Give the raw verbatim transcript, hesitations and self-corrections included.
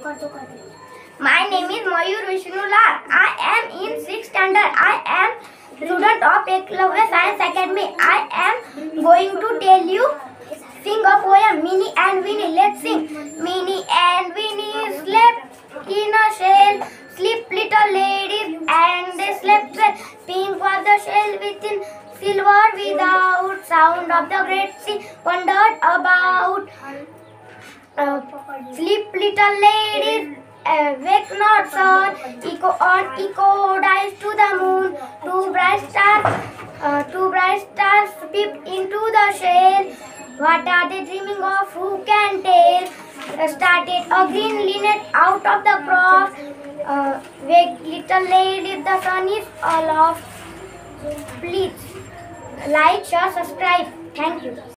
My name is Mayur Vishnulal. I am in sixth standard. I am student of Eklavya Science Academy. I am going to tell you sing a poem, Minnie and Winnie. Let's sing. Minnie and Winnie slept in a shell. Sleep, little ladies, and they slept well. Pink was the shell within, silver without. Sound of the great sea wandered about. Uh, sleep, little ladies, awake not sun. Echo on echo dies to the moon. Two bright stars, uh, two bright stars peeped into the shell. What are they dreaming of? Who can tell? Uh, started a green linnet out of the cross. Uh, wake, little lady, the sun is aloft. Please like, share, subscribe. Thank you.